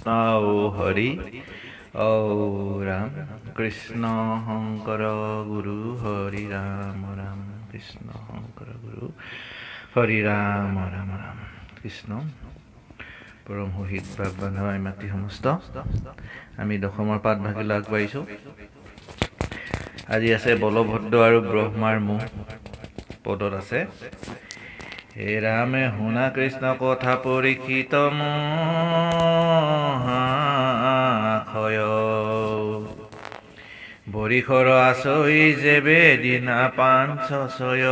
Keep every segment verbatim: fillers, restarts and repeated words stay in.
কৃষ্ণ হৰি ও ৰাম কৃষ্ণ শংকৰ গুৰু হৰি ৰাম ৰাম কৃষ্ণ শংকৰ গুৰু হৰি ৰাম ৰাম ৰাম কৃষ্ণ পৰম শহীদ বাপ বান্ধৱাই মাতৃ সমস্ত আমি দশমৰ পাঠ ভাগিলৈ আগবাঢ়িছোঁ। আজি আছে বলভদ্ৰ আৰু ব্ৰহ্মাৰ মুখ পদত আছে। হে ৰামে শুনা কৃষ্ণ কথা পৰীক্ষিত মহাশয় বৰিষৰ আচই যেবে দিনা পাঞ্চ ছয়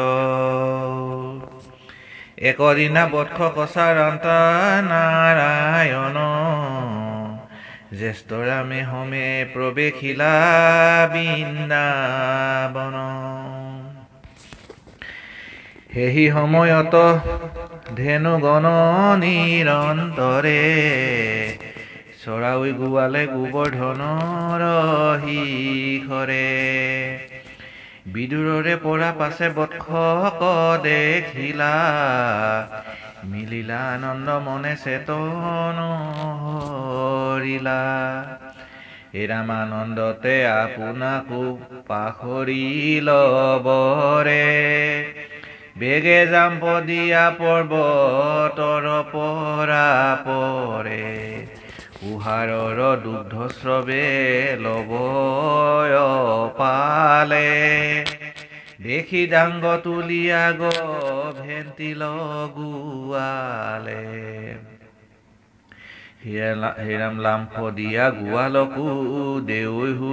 একদিনা বৎস কচাৰান্তা নাৰায়ণ জ্যেষ্ঠ ৰামে হমে প্ৰৱেশিলা বৃন্দাবন। সেই সময়ত ধেনুগণ নিৰন্তৰে চৰাউই গোৱালে গোবৰ্ধনৰ শিখৰে বিদুৰৰে পৰা পাছে বৎসক দেখিলা মিলিলা আনন্দ মনে চেতন হৰিলা। হে ৰাম আনন্দতে আপোনাকো পাহৰি লবৰে বেগে যাম পদিয়া পৰ্বতৰ পৰা পৰে উহাৰৰ দুগ্ধ স্ৰৱে লবয় পালে দেখি ডাংগ তুলিয়া গভেন্তি লগুৱালে। হেৰাম লাম্ফ দিয়া গোৱালকো দেউহু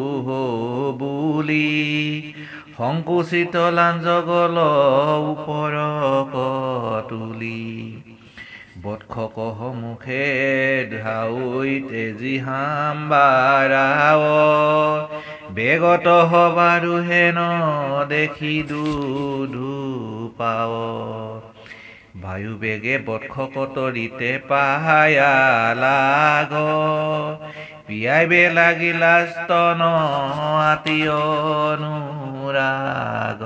বুলি সংকুচিত লাঞ্জগল ওপৰ তুলি বৎসক মুখে ধাউই তেজি হাম্বাৰাও বেগত হবাৰু হেন দেখি দুধু পাও বায়ু বেগে বৎসক তৰিতে পাহায়া লাগ পিয়াইবে লাগিলা স্তন আতিয় অনুৰাগ।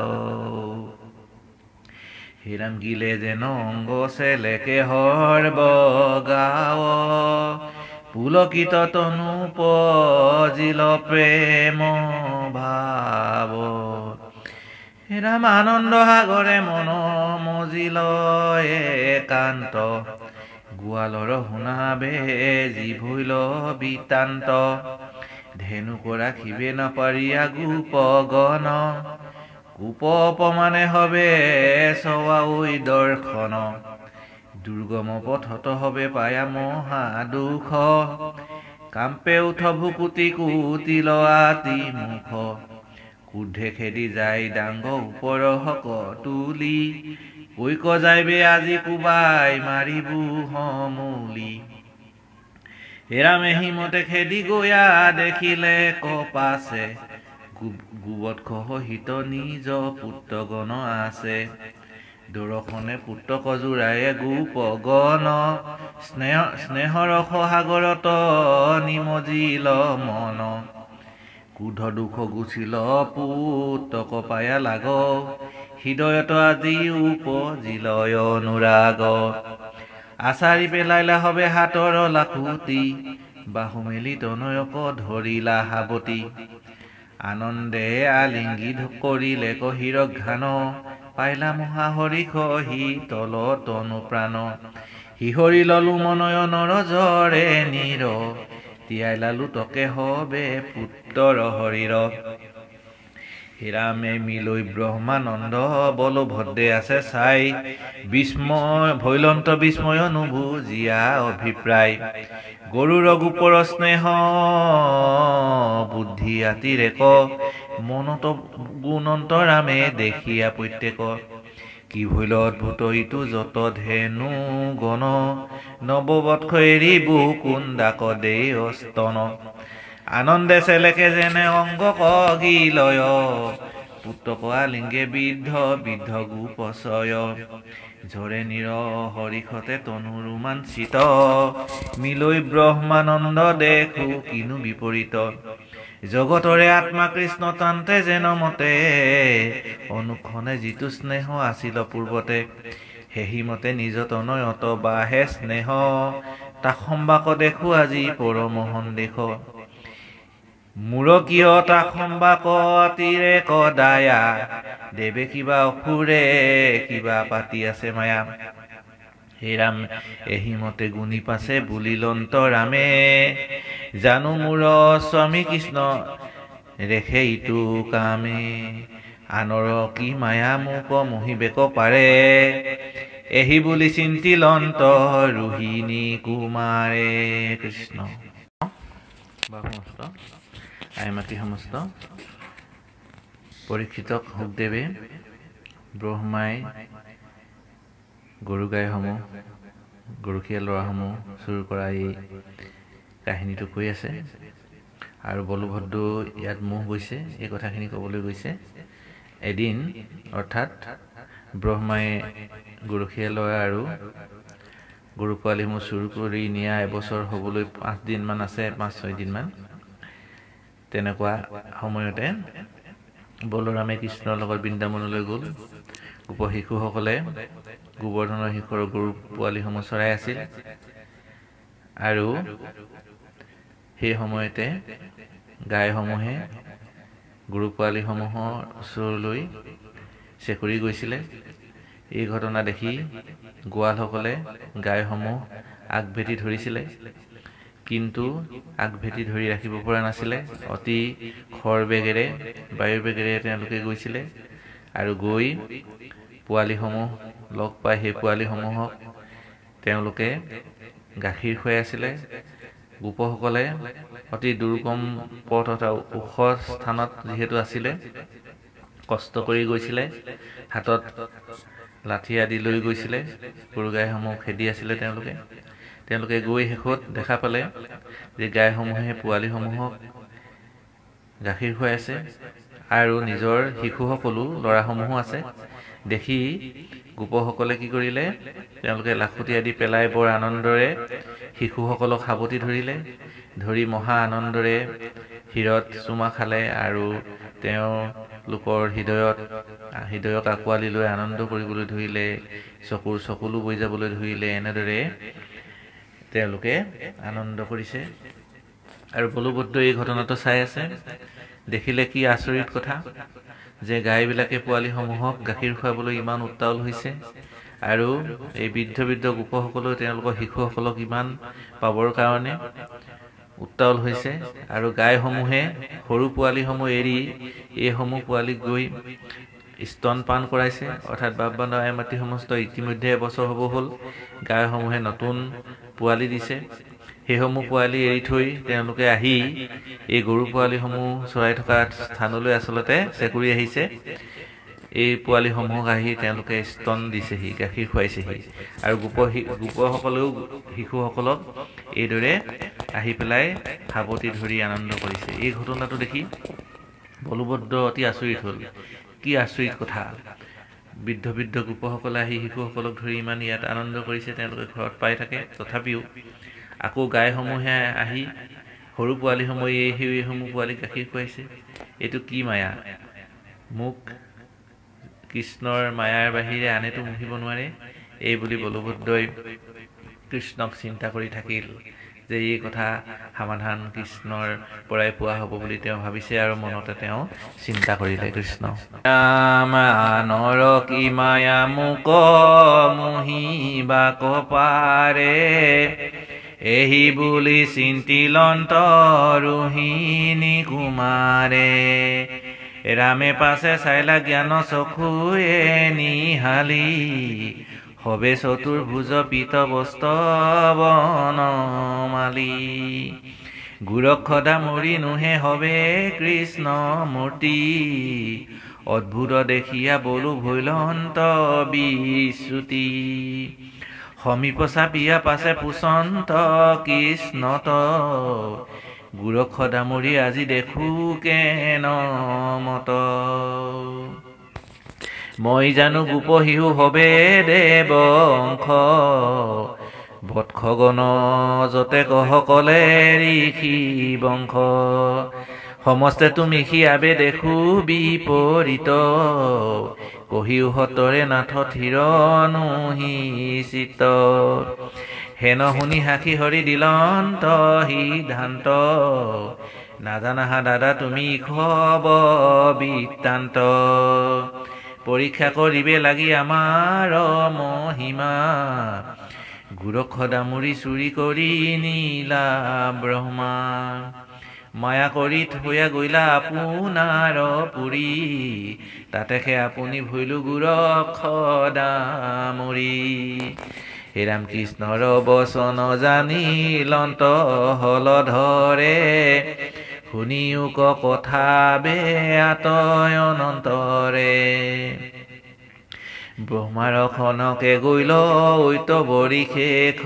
হিৰাম গিলে যেন অংগ চেলেকে হৰ্ব গাৱ পুলকিত তনু পজিল প্ৰেম ভাৱ। হিৰাম আনন্দ সাগৰে মন মজিল একান্ত গোৱালৰ শুনাবে জীভৈল বিতান্ত ধেনুক ৰাখিবে নপাৰিয়া গোপগণ কূপ অপমানে হবে চৱাউই দৰ্শন দুৰ্গম পথত হবে পায়া মহা দুখ কাম্পে উঠ ভুকুতি কুটিল আতি মুখ কুদ্ধে খেদি যায় ডাংগ ওপৰ হক তুলি কৈক যাইবে আজি কুবাই মাৰিবু সমূলি। হেৰামে হিমতে খেদি গয়া দেখিলে কপাছে গোবৎস সহিত নিজ পুত্ৰগণ আছে দৰ্শনে পুত্ৰক জোৰায়ে গোপগণ স্নেহ স্নেহৰস সাগৰত নিমজিল মন ক্ৰোধ দুখ গুচিল পুত্ৰক পায়া লাগ হৃদয়ত আজি উপজিল অনুৰাগ। আচাৰি পেলাইলা হবে হাতৰ লাখুটি বাহু মেলি তনয়ক ধৰিলা সাৱটি আনন্দে আলিংগি কৰিলে কহিৰক ঘান পাইলা মহা হৰি খহি তল তনু প্ৰাণ শিহৰি ললো মনয় নৰজৰে নীৰ তিয়াই লালো তকে হবে পুত্ৰৰ হৰিৰ। হিৰামে মিলৈ ব্ৰহ্মানন্দ বলভদ্ৰে আছে চাই বিস্ময় ভৈলন্ত বিস্ময় নুবুজিয়া অভিপ্ৰায় গৰুৰ গোপৰ স্নেহ বুদ্ধি আতিৰেক মনত গুণন্ত ৰামে দেখিয়া প্ৰত্যেক কি ভৈল অদ্ভুত ইটো যত ধেনু গণ নৱবৎস এৰিবু কুন্দাক দে অস্তন আনন্দে চেলেকে যেনে অংগ কগিলয় পুত্ৰক আলিংগে বৃদ্ধ বৃদ্ধ গোপচয় ঝৰে নিৰ হৰিষতে তনু ৰোমাঞ্চিত মিলৈ ব্ৰহ্মানন্দ দেখো কিনো বিপৰীত জগতৰে আত্মা কৃষ্ণ তান্তে যেন মতে অনুক্ষণে যিটো স্নেহ আছিল পূৰ্বতে সেহি মতে নিজ তনয়ত বাহে স্নেহ তাক সম্বাক দেখো আজি পৰমোহন দেখ মূৰ কিয় তাক সম্বাক তীৰে কদায়া দেৱে কিবা অসুৰে কিবা পাতি আছে মায়া হে ৰাম এহি মতে গুণী পাছে বুলিলন্ত ৰামে জানো মূৰ স্বামী কৃষ্ণ ৰেখে ইটো কামে আনৰ কি মায়া মোক মোহিবেক পাৰে এহি বুলি চিন্তিলন্ত ৰোহিণী কুমাৰে কৃষ্ণ সমস্ত আইমাতি সমস্ত পৰীক্ষিতক সুখদেৱে ব্ৰহ্মাই গৰু গাইসমূহ গৰুখীয়া ল'ৰাসমূহ চুৰ কৰা এই কাহিনীটো কৈ আছে আৰু বলভদ্ৰ ইয়াত মোহ গৈছে এই কথাখিনি ক'বলৈ গৈছে এদিন অৰ্থাৎ ব্ৰহ্মাই গৰুখীয়া ল'ৰা আৰু গৰু পোৱালিসমূহ চুৰ কৰি নিয়া এবছৰ হ'বলৈ পাঁচ দিনমান আছে পাঁচ ছয় দিনমান তেনেকুৱা সময়তে বলৰামে কৃষ্ণৰ লগত বৃন্দাবনলৈ গ'ল গোপ শিশুসকলে গোবৰ্ধনৰ শিখৰৰ গৰু পোৱালিসমূহ চৰাই আছিল আৰু সেই সময়তে গাইসমূহে গৰু পোৱালিসমূহৰ ওচৰলৈ চেকুৰি গৈছিলে এই ঘটনা দেখি গোৱালসকলে গাইসমূহ আগভেটি ধৰিছিলে কিন্তু আগভেটি ধৰি ৰাখিব পৰা নাছিলে অতি খৰ বেগেৰে বায়ুৰ বেগেৰে তেওঁলোকে গৈছিলে আৰু গৈ পোৱালিসমূহ লগ পাই সেই পোৱালিসমূহক তেওঁলোকে গাখীৰ খুৱাই আছিলে গোপসকলে অতি দুৰ্গম পথ তথা ওখ স্থানত যিহেতু আছিলে কষ্ট কৰি গৈছিলে হাতত লাঠি আদি লৈ গৈছিলে গৰু গাইসমূহ খেদি আছিলে তেওঁলোকে তেওঁলোকে গৈ শেষত দেখা পালে যে গাইসমূহে পোৱালিসমূহক গাখীৰ খুৱাই আছে আৰু নিজৰ শিশুসকলো ল'ৰাসমূহো আছে দেখি গোপসকলে কি কৰিলে তেওঁলোকে লাখুটি আদি পেলাই বৰ আনন্দৰে শিশুসকলক সাৱটি ধৰিলে ধৰি মহা আনন্দৰে শিৰত চুমা খালে আৰু তেওঁলোকৰ হৃদয়ত হৃদয়ক আঁকোৱালি লৈ আনন্দ কৰিবলৈ ধৰিলে চকুৰ চকুলো বৈ যাবলৈ ধৰিলে এনেদৰে তেওঁলোকে আনন্দ কৰিছে আৰু বলভদ্ৰই এই ঘটনাটো চাই আছে দেখিলে কি আচৰিত কথা যে গাইবিলাকে পোৱালিসমূহক গাখীৰ খুৱাবলৈ ইমান উত্তাউল হৈছে আৰু এই বৃদ্ধ বৃদ্ধ গোপসকলেও তেওঁলোকৰ শিশুসকলক ইমান পাবৰ কাৰণে উত্তাউল হৈছে আৰু গাইসমূহে সৰু পোৱালিসমূহ এৰি এইসমূহ পোৱালিক গৈ স্তন পান কৰাইছে অৰ্থাৎ বাপ বান্ধৱ আইমাতৃ সমস্ত ইতিমধ্যে এবছৰ হ'ব হ'ল গাইসমূহে নতুন পোৱালি দিছে সেইসমূহ পোৱালি এৰি থৈ তেওঁলোকে আহি এই গৰু পোৱালিসমূহ চৰাই থকা স্থানলৈ আচলতে চেকুৰি আহিছে এই পোৱালিসমূহক আহি তেওঁলোকে স্তন দিছেহি গাখীৰ খুৱাইছেহি আৰু গোপ গোপসকলেও শিশুসকলক এইদৰে আহি পেলাই সাৱটি ধৰি আনন্দ কৰিছে এই ঘটনাটো দেখি বলভদ্ৰ অতি আচৰিত হ'ল কি আচৰিত কথা বৃদ্ধ বৃদ্ধ গোপসকলে আহি শিশুসকলক ধৰি ইমান ইয়াত আনন্দ কৰিছে তেওঁলোকে ঘৰত পাই থাকে তথাপিও আকৌ গাইসমূহে আহি সৰু পোৱালিসমূহ এই সেইসমূহ পোৱালিক গাখীৰ খুৱাইছে এইটো কি মায়া মোক কৃষ্ণৰ মায়াৰ বাহিৰে আনেতো মুহিব নোৱাৰে এই বুলি বলভদ্ৰই কৃষ্ণক চিন্তা কৰি থাকিল যে এই কথা সমাধান কৃষ্ণৰ পৰাই পোৱা হ'ব বুলি তেওঁ ভাবিছে আৰু মনতে তেওঁ চিন্তা কৰিলে কৃষ্ণ আনৰ কি মায়া মোক মুহিবাক পাৰে এহি বুলি চিন্তিলন্ত ৰোহিণী কুমাৰে ৰামে পাছে চাইলা জ্ঞান চকুয়ে নিহালি হবে চতুৰ্ভুজ পীত বস্ত্ৰ বনমালী গোৰক্ষদা মৰি নোহে হবে কৃষ্ণ মূৰ্তি অদ্ভুত দেখিয়া বলো ভৈলন্ত বিচ্যুতি সমীপ চাপিয়া পাছে পুচন্ত কৃষ্ণত গোৰক্ষদা মৰি আজি দেখো কেন মত মই জানো গোপ শিশু হবে দেৱংশ বৎসগণ যতে কহকলে ঋষি বংশ সমস্তে তুমি সিয়াবে দেখো বিপৰীত কহিও হতৰে নাথ থিৰ নোহি চিত হেন শুনি সাক্ষী হৰি দিলন্ত সিদ্ধান্ত নাজানাহা দাদা তুমি খব বৃত্তান্ত পৰীক্ষা কৰিবে লাগি আমাৰ মহিমা গোৰক্ষ দামুৰি চুৰি কৰি নীলা ব্ৰহ্মা মায়া কৰি থৈয়া গৈলা আপোনাৰ পুৰী তাতে সে আপুনি ভৈলো গোৰক্ষ দামুৰি হে ৰাম কৃষ্ণৰ বচন জানিলন্ত হল ধৰে শুনিও ক কথা বেয়াত অনন্তৰে ব্ৰহ্মাৰ খনকে গৈল ঐত বৰি শেষ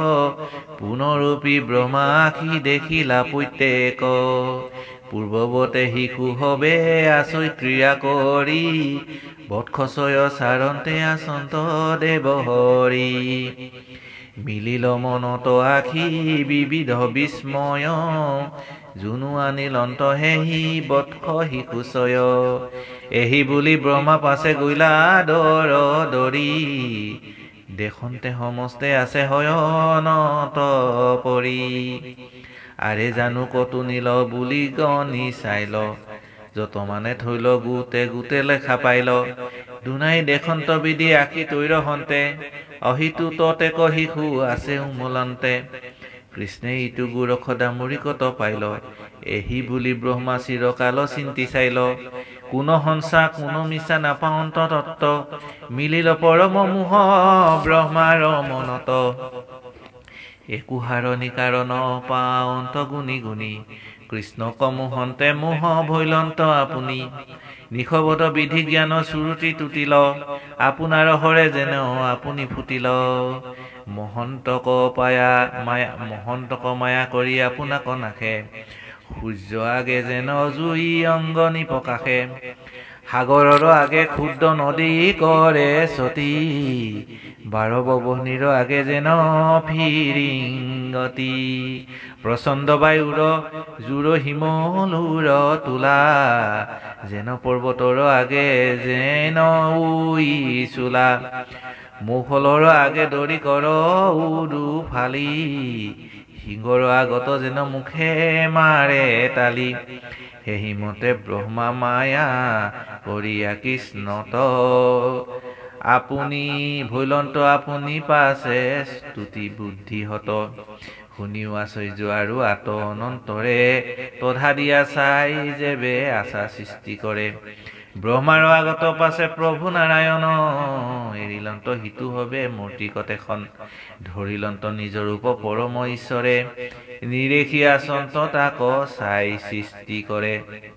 পুনৰূপী ব্ৰহ্মাখি দেখিলা প্ৰত্যেক পূৰ্বৱতে শিশু হবে আচৈ ক্ৰিয়া কৰি বৎসয় চাৰন্তে আচন্ত দেৱ হৰি মিলিল মনত আখি বিবিধ বিস্ময় জুনু আনিলন্ত হেহি বৎস শিশুচয় এহি বুলি ব্ৰহ্মা পাছে গৈলা দৰ দৰি দেখন্তে সমস্তে আছে হয়নত পৰি আৰে জানো কতো নিল বুলি গণি চাইল যত মানে থৈল গোটে গোটে লেখা পাইল দুনাই দেখন্ত বিধি আখি তৈৰ হন্তে অহিতু ততে ক শিশু আছে উমলন্তে কৃষ্ণে ইটো গোৰক্ষ দামুৰি কত পাইল এহি বুলি ব্ৰহ্মা চিৰকাল চিন্তি চাইল কোন হংসা কোন মিছা নাপাৱন্ত তত্ত মিলিল পৰম মোহ ব্ৰহ্মাৰ মনত একো হাৰণি কাৰণ পাৱন্ত গুণি গুণি কৃষ্ণ কমোহন্তে মোহ ভৈলন্ত আপুনি নিশবত বিধি জ্ঞান চুৰুতি তুতিল আপোনাৰ হৰে যেন আপুনি ফুটিল মহন্তক পায়া মায়া মহন্তক মায়া কৰি আপোনাক নাখে সূৰ্য আগে যেন জুই অংগনি প্ৰকাশে সাগৰৰ আগে ক্ষুদ্ৰ নদী কৰে সতী বাৰ ববনিৰ আগে যেন ফিৰিংগতি প্ৰচণ্ড বায়ুৰ জোৰ হিমলুৰ তোলা যেন পৰ্বতৰ আগে যেন উই চোলা মুখলৰ আগে দৰি কৰ উদু ফালি সিংহৰ আগত যেন মুখে মাৰে তালি সেহিমতে ব্ৰহ্মা মায়া কৰিয়া কৃষ্ণত আপুনি ভৈলন্ত আপুনি পাছে স্তুতি বুদ্ধিহত শুনিও আচৰ্য আৰু আত অনন্তৰে তধা দিয়া চাই যেবে আশা সৃষ্টি কৰে ব্ৰহ্মাৰ আগত পাছে প্ৰভু নাৰায়ণ এৰিলন্ত হিতু হবে মূৰ্তি কতেখন ধৰিলন্ত নিজৰ ৰূপ পৰম ঈশ্বৰে নিৰেখি আচন্ত তাক চাই সৃষ্টি কৰে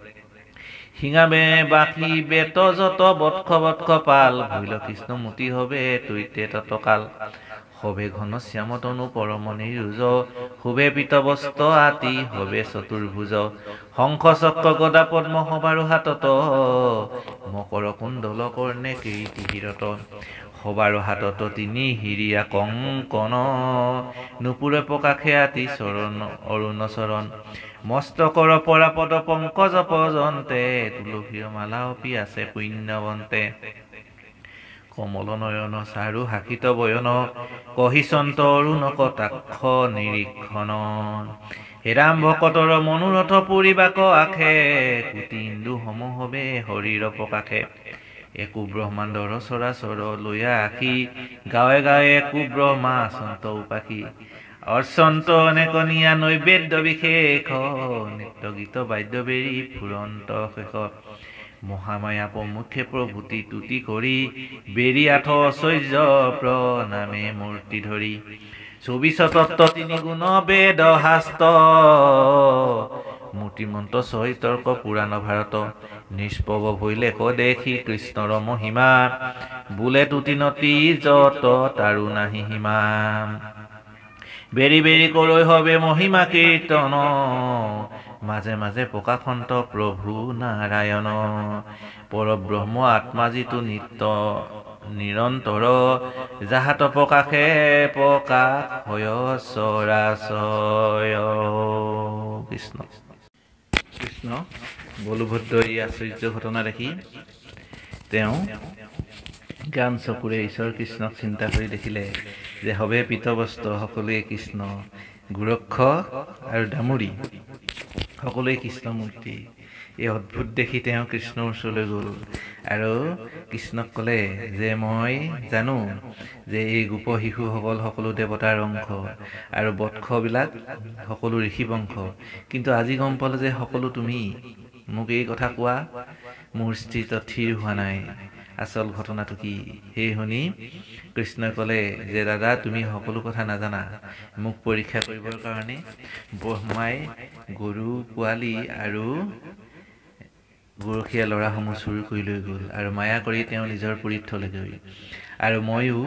সিঙাবে বাকী বেত যত বৎস বৎস পাল ভৈল কৃষ্ণ মূৰ্তি হবে তৈতে ততকাল হবে ঘন শ্যামতনু পৰম নিৰুজ শুভে পীতবস্ত্ৰ আতি হবে চতুৰ্ভুজ শংখ চক্ৰ গদা পদ্ম সবাৰো হাতত মকৰ কুণ্ডল কৰ্ণে কীৰ্তি হিৰত সবাৰো হাতত তিনি হিৰিয়া কংকন নুপুৰে প্ৰকাশে আতি চৰণ অৰুণ চৰণ মস্তকৰ পৰা পদ পংকজ পৰ্যন্তে তুলসীৰ মালা অপি আছে পুণ্যৱন্তে কমল নয়ন চাৰু হাকিত বয়ন কহিচন্ত অৰুণ কটাক্ষ নিৰীক্ষণ হেৰাম ভকতৰ মনোৰথ পুৰিবাক আখে কোটি ইন্দু সমূহ হবে শৰীৰ প্ৰকাশে একো ব্ৰহ্মাণ্ডৰ চৰাচৰ লৈয়া আখি গাঁৱে গাঁৱে একো ব্ৰহ্মা সন্ত উপাসী অৰ্চন্ত অনেকনীয়া নৈবেদ্য বিশেষ নৃত্য গীত বাদ্য বেৰি ফুৰন্ত শেষ মহামায়া প্ৰমুখে প্ৰভূতি তুতি কৰি বেৰি আঠ ঐশ্বৰ্য প্ৰণামে মূৰ্তি ধৰি চৌবিশ তত্ত্ব তিনি গুণ বেদ শাস্ত্ৰ মূৰ্তিমন্ত ছয় তৰ্ক পুৰাণ ভাৰত নিষ্পৱ ভৈলে ক দেখি কৃষ্ণৰ মহিমা বোলে তুতি নতি যত তাৰো নাহি সীমা বেৰি বেৰি কৈ হবে মহিমা কীৰ্তন মাজে মাজে প্ৰকাশন্ত প্ৰভু নাৰায়ণ পৰব্ৰহ্ম আত্মা যিটো নিত্য নিৰন্তৰ যাহাত প্ৰকাশে প্ৰকাশ হয় চৰাচয় কৃষ্ণ কৃষ্ণ বলভদ্ৰ এই আশ্চৰ্য ঘটনা দেখি তেওঁ জ্ঞান চকুৰে ঈশ্বৰ কৃষ্ণক চিন্তা কৰি দেখিলে যে হবে পীতবস্ত্ৰ সকলোৱে কৃষ্ণ, গোৰক্ষ আৰু ডামুৰী সকলোৱে কৃষ্ণ মূৰ্তি। এই অদ্ভুত দেখি তেওঁ কৃষ্ণৰ ওচৰলৈ গ'ল আৰু কৃষ্ণক ক'লে যে মই জানো যে এই গোপ শিশুসকল সকলো দেৱতাৰ অংশ আৰু বৎসবিলাক সকলো ঋষি বংশ, কিন্তু আজি গম পালোঁ যে সকলো তুমি। মোক এই কথা কোৱা, মোৰ স্থিত থিৰ হোৱা নাই, আচল ঘটনাটো কি? সেই শুনি কৃষ্ণই ক'লে যে দাদা, তুমি সকলো কথা নাজানা। মোক পৰীক্ষা কৰিবৰ কাৰণে ব্ৰহ্মাই গৰু পোৱালি আৰু গৰখীয়া ল'ৰাসমূহ চুৰ কৰি লৈ গ'ল আৰু মায়া কৰি তেওঁ নিজৰ পুৰীত থলেগৈ। আৰু ময়ো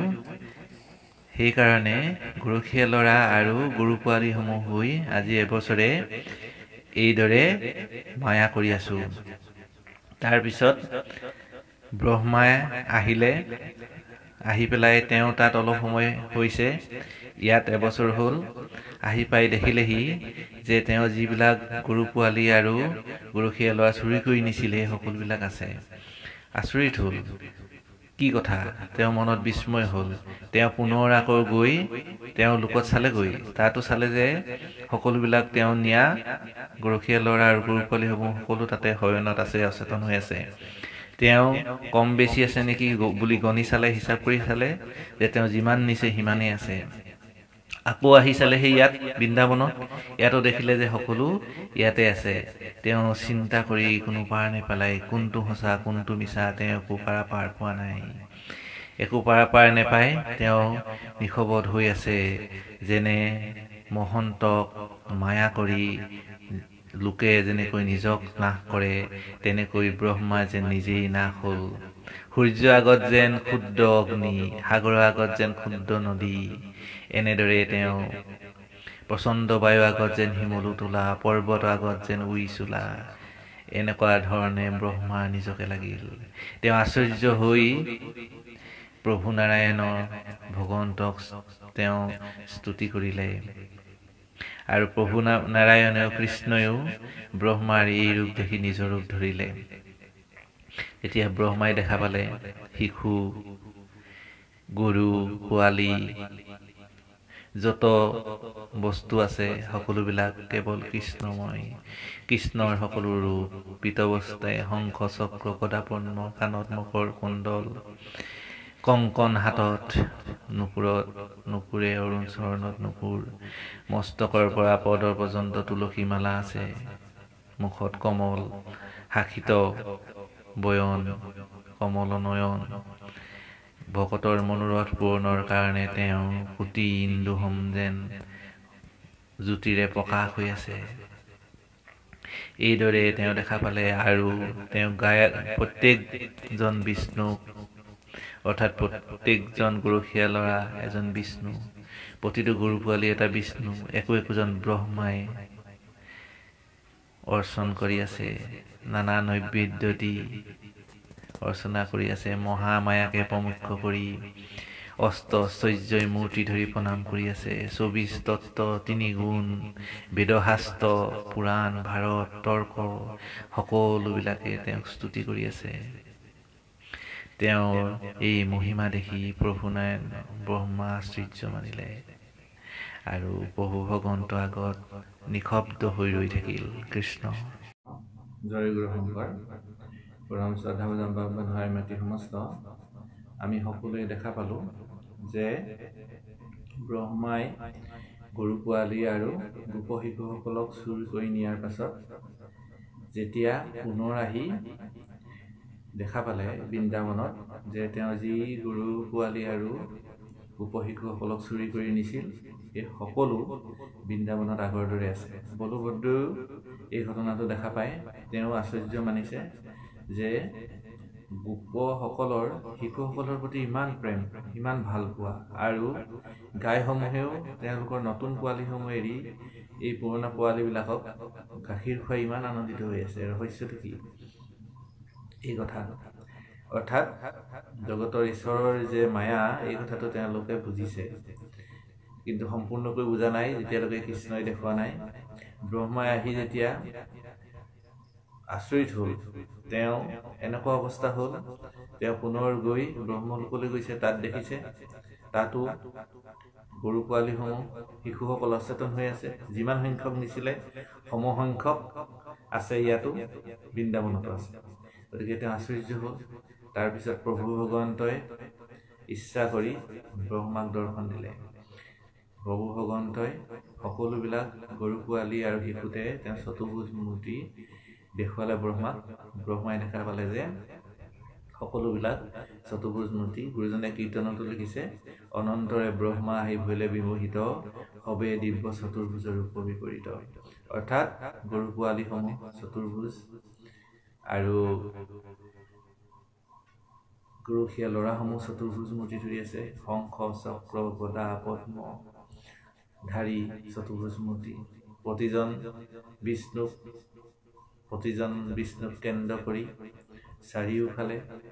সেইকাৰণে গৰখীয়া ল'ৰা আৰু গৰু পোৱালিসমূহ হৈ আজি এবছৰে এইদৰে মায়া কৰি আছোঁ। তাৰপিছত ব্ৰহ্মাই আহিলে, আহি পেলাই তেওঁ তাত অলপ সময় হৈছে, ইয়াত এবছৰ হ'ল। আহি পাই দেখিলেহি যে তেওঁ যিবিলাক গৰু পোৱালি আৰু গৰখীয়া ল'ৰা চুৰি কৰি নিছিল সেই সকলোবিলাক আছে। আচৰিত হ'ল, কি কথা? তেওঁ মনত বিস্ময় হ'ল। তেওঁ পুনৰ আকৌ গৈ তেওঁ লোকত চালেগৈ। তাতো চালে যে সকলোবিলাক তেওঁ নিয়া গৰখীয়া ল'ৰা আৰু গৰু পোৱালিসমূহ সকলো তাতে শয়নত আছে, অচেতন হৈ আছে। তেওঁ কম বেছি আছে নেকি বুলি গণি চালে, হিচাপ কৰি চালে যে তেওঁ যিমান নিছে সিমানেই আছে। আকৌ আহি চালেহি ইয়াত বৃন্দাবনত, ইয়াতো দেখিলে যে সকলো ইয়াতে আছে। তেওঁ চিন্তা কৰি কোনো পাৰ নেপেলাই, কোনটো সঁচা কোনটো মিছা তেওঁ একো পাৰা পাৰ পোৱা নাই। একো পাৰা পাৰ নেপায় তেওঁ নিশবদ হৈ আছে। যেনে মহন্তক মায়া কৰি লোকে যেনেকৈ নিজক নাশ কৰে, তেনেকৈ ব্ৰহ্মা যেন নিজেই নাশ হ'ল। সূৰ্য আগত যেন ক্ষুদ্ৰ অগ্নি, সাগৰৰ আগত যেন ক্ষুদ্ৰ নদী, এনেদৰে তেওঁ প্ৰচণ্ড বায়ু আগত যেন শিমলু তোলা, পৰ্বত আগত যেন উই চোলা, এনেকুৱা ধৰণে ব্ৰহ্মা নিজকে লাগিল। তেওঁ আশ্চৰ্য হৈ প্ৰভু নাৰায়ণৰ ভগৱন্তক তেওঁ স্তুতি কৰিলে। আৰু প্ৰভু নাৰায়ণেও কৃষ্ণইও ব্ৰহ্মাৰ এই ৰূপ দেখি নিজৰ ৰূপ ধৰিলে। এতিয়া ব্ৰহ্মাই দেখা পালে শিশু, গৰু পোৱালি, যত বস্তু আছে সকলোবিলাক কেৱল কৃষ্ণময়, কৃষ্ণৰ সকলো ৰূপ। পীতবস্ত্ৰে শংখ চক্ৰ গদা পদ্ম, কাণত মকৰ কুণ্ডল, কংকণ হাতত, নুপুৰত নুপুৰে অৰুণ চৰণত নুপুৰ, মস্তকৰ পৰা পদৰ পৰ্যন্ত তুলসী মালা আছে, মুখত কমল, শাসিত বয়ন, কমল নয়ন। ভকতৰ মনোৰথ পূৰণৰ কাৰণে তেওঁ কোটি ইন্দুহম যেন জ্যোতিৰে প্ৰকাশ হৈ আছে। এইদৰে তেওঁ দেখা পালে। আৰু তেওঁ গায় প্ৰত্যেকজন বিষ্ণুক, অৰ্থাৎ প্ৰত্যেকজন গৰখীয়া ল'ৰা এজন বিষ্ণু, প্ৰতিটো গৰু পোৱালি এটা বিষ্ণু, একো একোজন ব্ৰহ্মাই অৰ্চন কৰি আছে। নানা নৈবেদ্য দি অৰ্চনা কৰি আছে। মহামায়াকে প্ৰমুখ্য কৰি অষ্ট ঐশ্বৰ্যই মূৰ্তি ধৰি প্ৰণাম কৰি আছে। চৌবিশ তত্ত্ব, তিনি গুণ, বেদশাস্ত্ৰ, পুৰাণ, ভাৰত, তৰ্ক সকলোবিলাকে তেওঁক স্তুতি কৰি আছে। তেওঁৰ এই মহিমা দেখি প্ৰভু নাৰায়ণ ব্ৰহ্মা আশ্চৰ্য মানিলে আৰু প্ৰভু ভগৱন্ত আগত নিশব্দ হৈ ৰৈ থাকিল। কৃষ্ণ জয় গুৰু শংকৰ। পৰম শ্ৰদ্ধাভাজন বাবাৰ মাটি সমস্ত আমি সকলোৱে দেখা পালোঁ যে ব্ৰহ্মাই গৰু পোৱালি আৰু গোপ শিশুসকলক চুৰ কৰি নিয়াৰ পাছত যেতিয়া পুনৰ আহি দেখা পালে বৃন্দাবনত যে তেওঁ যি গৰু পোৱালি আৰু গোপ শিশুসকলক চুৰি কৰি নিছিল এই সকলো বৃন্দাবনত আগৰ দৰে আছে। বলভদ্ৰও এই ঘটনাটো দেখা পায়। তেওঁ আশ্চৰ্য মানিছে যে গোপসকলৰ শিশুসকলৰ প্ৰতি ইমান প্ৰেম, ইমান ভাল পোৱা, আৰু গাইসমূহেও তেওঁলোকৰ নতুন পোৱালিসমূহ এৰি এই পুৰণা পোৱালিবিলাকক গাখীৰ খুৱাই ইমান আনন্দিত হৈ আছে। ৰহস্যটো কি? এই কথা অৰ্থাৎ জগতৰ ঈশ্বৰৰ যে মায়া, এই কথাটো তেওঁলোকে বুজিছে, কিন্তু সম্পূৰ্ণকৈ বুজা নাই যেতিয়ালৈকে কৃষ্ণই দেখুওৱা নাই। ব্ৰহ্মাই আহি যেতিয়া আচৰিত হ'ল। তেওঁ এনেকুৱা অৱস্থা হ'ল, তেওঁ পুনৰ গৈ ব্ৰহ্মলোকলৈ গৈছে। তাত দেখিছে তাতো গৰু পোৱালিসমূহ শিশুসকল অচেতন হৈ আছে। যিমান সংখ্যক নিছিলে সমসংখ্যক আছে ইয়াতো, বৃন্দাবনতো আছে। গতিকে তেওঁ আশ্চৰ্য হ'ল। তাৰপিছত প্ৰভু ভগৱন্তই ইচ্ছা কৰি ব্ৰহ্মাক দৰ্শন দিলে। প্ৰভু ভগৱন্তই সকলোবিলাক গৰু পোৱালি আৰু শিশুতে তেওঁ চতুৰ্ভুজ মূৰ্তি দেখুৱালে ব্ৰহ্মাক। ব্ৰহ্মাই দেখা পালে যে সকলোবিলাক চতুৰ্ভুজ মূৰ্তি। গুৰুজনে কীৰ্তনতো লিখিছে, অনন্তৰে ব্ৰহ্মা আহি ভৈলে বিমোহিত, সবে দিব্য চতুৰ্ভুজৰ ৰূপ বিপৰীত। অৰ্থাৎ গৰু পোৱালিসমূহ চতুৰ্ভুজ আৰু গৰখীয়া ল'ৰাসমূহ চতুৰ্ভুজ মূৰ্তি ধৰি আছে। শংখ চক্ৰ গদা পদ্ম ধাৰী চতুৰ্ভুজ মূৰ্তি। প্ৰতিজন বিষ্ণুক প্ৰতিজন বিষ্ণুক কেন্দ্ৰ কৰি চাৰিওফালে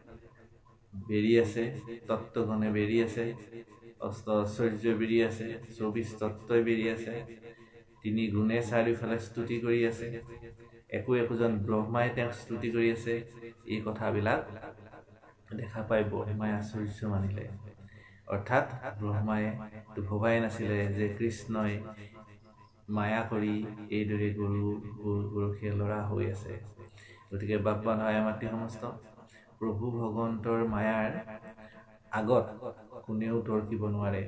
বেৰি আছে, তত্ত্বগণে বেৰি আছে, অষ্ট ঐশ্বৰ্য বেৰি আছে, চৌবিশ তত্ত্বই বেৰি আছে, তিনি গুণে চাৰিওফালে স্তুতি কৰি আছে। একো একোজন ব্ৰহ্মাই তেওঁক স্তুতি কৰি আছে। এই কথাবিলাক দেখা পাই ব্ৰহ্মাই আশ্চৰ্য মানিলে। অৰ্থাৎ ব্ৰহ্মাই ভবাই নাছিলে যে কৃষ্ণই মায়া কৰি এইদৰে গৰু গৰখীয়া ল'ৰা হৈ আছে। গতিকে বাপ্পান হয় মাতৃ সমস্ত প্ৰভু ভগৱন্তৰ মায়াৰ আগত কোনেও তৰ্কিব নোৱাৰে।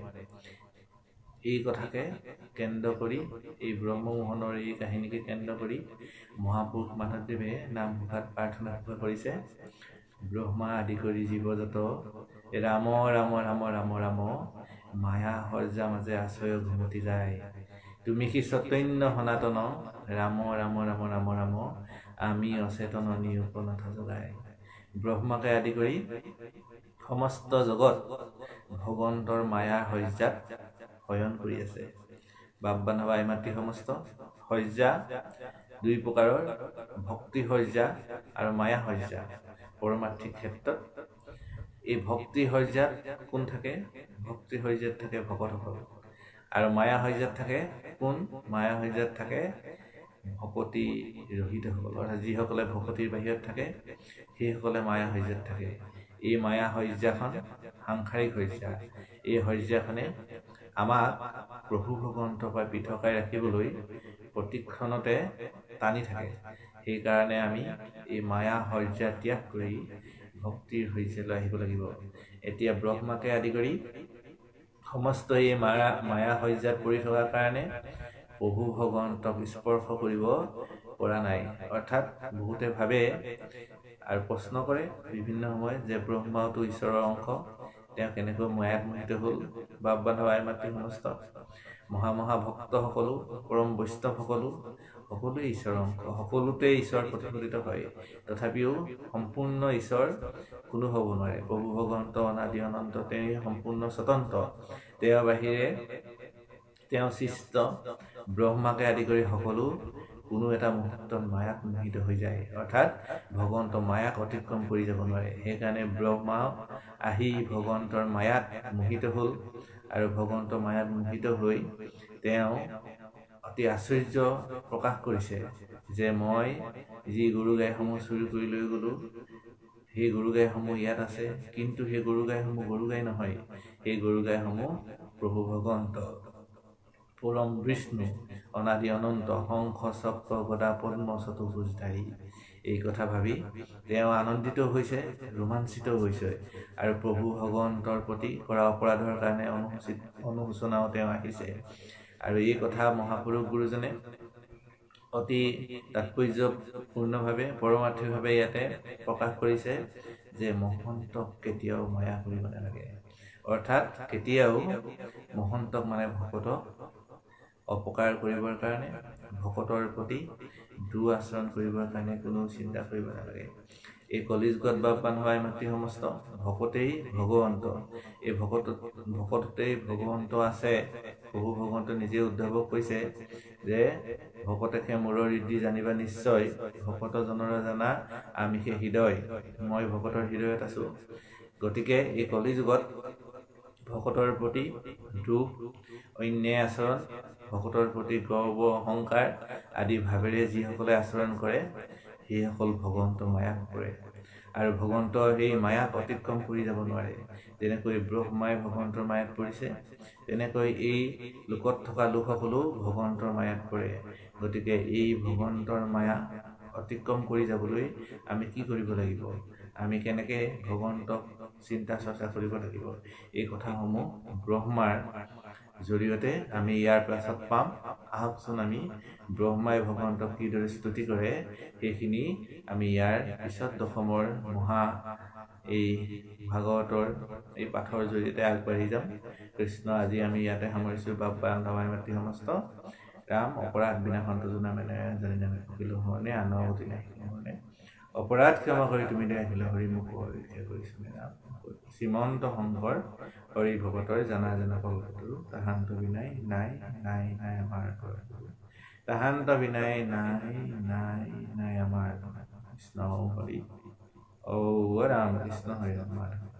এই কথাকে কেন্দ্ৰ কৰি, এই ব্ৰহ্মমোহনৰ এই কাহিনীকে কেন্দ্ৰ কৰি মহাপুৰুষ মাধৱদেৱে নামঘোষাত প্ৰাৰ্থনা কৰিছে, ব্ৰহ্মা আদি কৰি জীৱজত ৰাম ৰাম ৰাম ৰাম ৰাম, মায়া সৰ্জা মাজে আশ্ৰয় ঘুমতি যায়। তুমি সি চৈতন্য সনাতন, ৰাম ৰাম ৰাম ৰাম ৰাম, আমি অচেতন নিৰূপনাথ জগায়। ব্ৰহ্মাকে আদি কৰি সমস্ত জগত ভগৱন্তৰ মায়াৰ সজ্জাত শয়ন কৰি আছে। বাপ্পান হয় মাতৃ সমস্ত সজ্জা দুই প্ৰকাৰৰ, ভক্তি সজ্জা আৰু মায়া সজ্জা। পৰমাৰ্থিক ক্ষেত্ৰত এই ভক্তি সজ্জাত কোন থাকে? ভক্তি সজ্জাত থাকে ভকতসকল। আৰু মায়া সজ্জাত থাকে কোন? মায়া সজ্জাত থাকে ভকতি ৰহিতসকল। অৰ্থাৎ যিসকলে ভকতিৰ বাহিৰত থাকে সেইসকলে মায়া সজ্জাত থাকে। এই মায়া সজ্জাখন সাংসাৰিক সজ্জা। এই সজ্জাখনে আমাক প্ৰভু ভগৱন্তৰ পৰা পৃথকাই ৰাখিবলৈ প্ৰতিক্ষণতে টানি থাকে। সেইকাৰণে আমি এই মায়া সজ্জা ত্যাগ কৰি ভক্তিৰ সজ্জালৈ আহিব লাগিব। এতিয়া ব্ৰহ্মাকে আদি কৰি সমস্ত এই মায়া মায়া সজ্জাত পৰি থকাৰ কাৰণে প্ৰভু ভগৱন্তক স্পৰ্শ কৰিব পৰা নাই। অৰ্থাৎ বহুতে ভাবে আৰু প্ৰশ্ন কৰে বিভিন্ন সময়ত যে ব্ৰহ্মাওতো ঈশ্বৰৰ অংশ, তেওঁ কেনেকৈ মায়াত মোহিত হ'ল? বাপ্পান হয় মাতৃ সমস্ত মহা মহা ভক্তসকলো, পৰম বৈষ্ণৱসকলো সকলোৱে ঈশ্বৰৰ অংশ, সকলোতে ঈশ্বৰ প্ৰতিফলিত হয়। তথাপিও সম্পূৰ্ণ ঈশ্বৰ কোনো হ'ব নোৱাৰে। প্ৰভু ভগৱন্ত অনাদি অনন্ত, তেওঁ সম্পূৰ্ণ স্বতন্ত্ৰ। তেওঁৰ বাহিৰে তেওঁ সৃষ্ট ব্ৰহ্মাকে আদি কৰি সকলো কোনো এটা মুহূৰ্তত মায়াত মোহিত হৈ যায়। অৰ্থাৎ ভগৱন্ত মায়াক অতিক্ৰম কৰি যাব নোৱাৰে। সেইকাৰণে ব্ৰহ্মা আহি ভগৱন্তৰ মায়াত মোহিত হ'ল আৰু ভগৱন্ত মায়াত মোহিত হৈ তেওঁ অতি আশ্চৰ্য প্ৰকাশ কৰিছে যে মই যি গৰু গাইসমূহ চুৰি কৰি লৈ গ'লো, সেই গৰু গাইসমূহ ইয়াত আছে। কিন্তু সেই গৰু গাইসমূহ গৰু গাই নহয়, সেই গৰু গাইসমূহ প্ৰভু ভগৱন্ত পৰম বিষ্ণু অনাদি অনন্ত, শংখ চক্ৰ গদা পদ্ম চতুৰ্ভুজধাৰী। এই কথা ভাবি তেওঁ আনন্দিত হৈছে, ৰোমাঞ্চিত হৈছে। আৰু প্ৰভু ভগৱন্তৰ প্ৰতি কৰা অপৰাধৰ কাৰণে অনুসূচিত অনুশোচনাও তেওঁ আহিছে। আৰু এই কথা মহাপুৰুষ গুৰুজনে অতি তাৎপৰ্যপূৰ্ণভাৱে পৰমাৰ্থিকভাৱে ইয়াতে প্ৰকাশ কৰিছে যে মহন্তক কেতিয়াও মায়া কৰিব নালাগে। অৰ্থাৎ কেতিয়াও মহন্তক মানে ভকতক অপকাৰ কৰিবৰ কাৰণে, ভকতৰ প্ৰতি দু আচৰণ কৰিবৰ কাৰণে কোনো চিন্তা কৰিব নালাগে। এই কলিযুগত বাপ্পান হয় মাতৃ সমস্ত ভকতেই ভগৱন্ত। এই ভকত ভকততেই ভগৱন্ত আছে। প্ৰভু ভগৱন্ত নিজে উদ্ধৱক কৈছে যে ভকতেকে মূৰৰ ঋদ্ধি জানিবা নিশ্চয়, ভকত জনৰ জানা আমিষে হৃদয়। মই ভকতৰ হৃদয়ত আছো। গতিকে এই কলিযুগত ভকতৰ প্ৰতি দুখ, অন্যায় আচৰণ, ভকতৰ প্ৰতি গৰ্ব অহংকাৰ আদি ভাৱেৰে যিসকলে আচৰণ কৰে সেইসকল ভগৱন্ত মায়াত পৰে আৰু ভগৱন্তৰ সেই মায়াক অতিক্ৰম কৰি যাব নোৱাৰে। যেনেকৈ ব্ৰহ্মাই ভগৱন্তৰ মায়াত পৰিছে, তেনেকৈ এই লোকত থকা লোকসকলেও ভগৱন্তৰ মায়াত পৰে। গতিকে এই ভগৱন্তৰ মায়া অতিক্ৰম কৰি যাবলৈ আমি কি কৰিব লাগিব, আমি কেনেকৈ ভগৱন্তক চিন্তা চৰ্চা কৰিব লাগিব, এই কথাসমূহ ব্ৰহ্মাৰ জৰিয়তে আমি ইয়াৰ পাছত পাম। আহকচোন আমি ব্ৰহ্মাই ভগৱন্তক কিদৰে স্তুতি কৰে সেইখিনি আমি ইয়াৰ পিছত দশমৰ মহা এই ভাগৱতৰ এই পাঠৰ জৰিয়তে আগবাঢ়ি যাম। কৃষ্ণ আজি আমি ইয়াতে সামৰিছোঁ। বাপ্পা নমাই মাতৃ সমস্ত ৰাম অপৰাধ বিনাশন্ত জনা মেনে জানি নামে ককিলো হৰণে আনগতি নাহিল হৰণে অপৰাধ ক্ষমা কৰি তুমি দে আহিল হৰি মোক ৰক্ষা কৰিছো ৰাম। শ্ৰীমন্ত শংকৰ হৰি ভগতৰ জানা জানা ভগতৰো তাহান্ত বিনাই নাই নাই নাই আমাৰ তাহান্ত বিনাই নাই নাই নাই আমাৰ কৃষ্ণ হৰি ঔ ৰাম কৃষ্ণ হৰি ৰাম।